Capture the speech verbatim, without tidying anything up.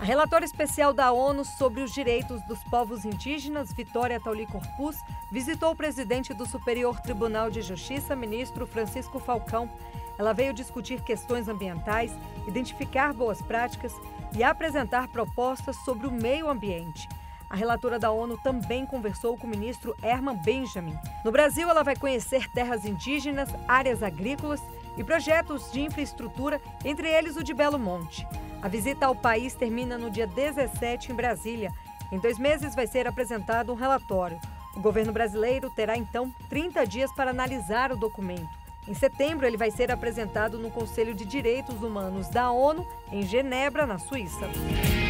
A relatora especial da ONU sobre os direitos dos povos indígenas, Vitória Tauly Corpuz, visitou o presidente do Superior Tribunal de Justiça, ministro Francisco Falcão. Ela veio discutir questões ambientais, identificar boas práticas e apresentar propostas sobre o meio ambiente. A relatora da ONU também conversou com o ministro Herman Benjamin. No Brasil, ela vai conhecer terras indígenas, áreas agrícolas e projetos de infraestrutura, entre eles o de Belo Monte. A visita ao país termina no dia dezessete em Brasília. Em dois meses vai ser apresentado um relatório. O governo brasileiro terá, então, trinta dias para analisar o documento. Em setembro, ele vai ser apresentado no Conselho de Direitos Humanos da ONU, em Genebra, na Suíça.